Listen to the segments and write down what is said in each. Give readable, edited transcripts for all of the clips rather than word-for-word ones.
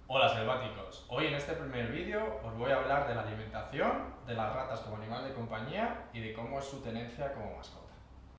Hola selváticos, hoy en este primer vídeo os voy a hablar de la alimentación de las ratas como animal de compañía y de cómo es su tenencia como mascota.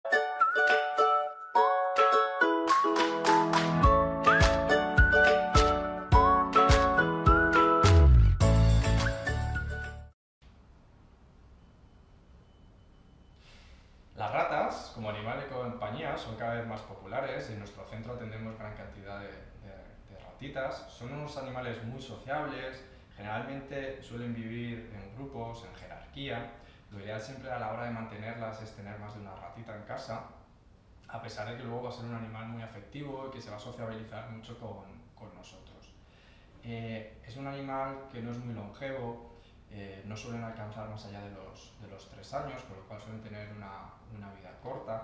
Las ratas como animal de compañía son cada vez más populares y en nuestro centro atendemos gran cantidad de ratitas. Son unos animales muy sociables, generalmente suelen vivir en grupos, en jerarquía. Lo ideal siempre a la hora de mantenerlas es tener más de una ratita en casa, a pesar de que luego va a ser un animal muy afectivo y que se va a sociabilizar mucho con nosotros. Es un animal que no es muy longevo, no suelen alcanzar más allá de los 3 años, con lo cual suelen tener una vida corta.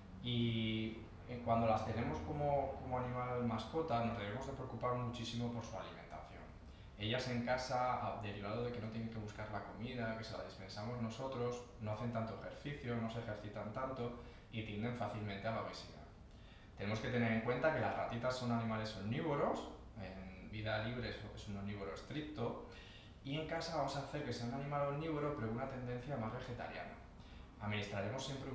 Y cuando las tenemos como animal mascota, nos debemos de preocupar muchísimo por su alimentación. Ellas en casa, derivado de que no tienen que buscar la comida, que se la dispensamos nosotros, no hacen tanto ejercicio, no se ejercitan tanto y tienden fácilmente a la obesidad. Tenemos que tener en cuenta que las ratitas son animales omnívoros, en vida libre es un omnívoro estricto, y en casa vamos a hacer que sea un animal omnívoro pero con una tendencia más vegetariana. Administraremos siempre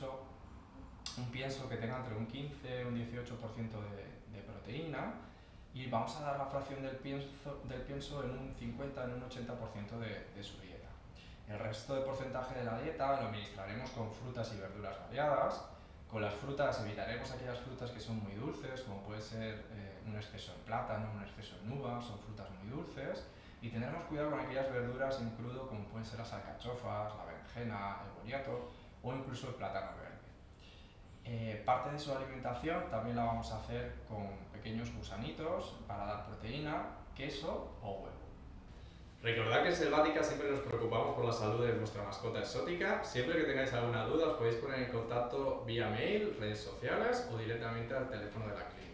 un pienso que tenga entre un 15 y un 18% de proteína, y vamos a dar la fracción del pienso en un 50, en un 80% de su dieta. El resto de porcentaje de la dieta lo administraremos con frutas y verduras variadas. Con las frutas evitaremos aquellas frutas que son muy dulces, como puede ser un exceso en plátano, un exceso en uvas, son frutas muy dulces. Y tendremos cuidado con aquellas verduras en crudo, como pueden ser las alcachofas, la berenjena, el boniato o incluso el plátano verde. Parte de su alimentación también la vamos a hacer con pequeños gusanitos para dar proteína, queso o huevo. Recordad que en Selvática siempre nos preocupamos por la salud de vuestra mascota exótica. Siempre que tengáis alguna duda os podéis poner en contacto vía mail, redes sociales o directamente al teléfono de la clínica.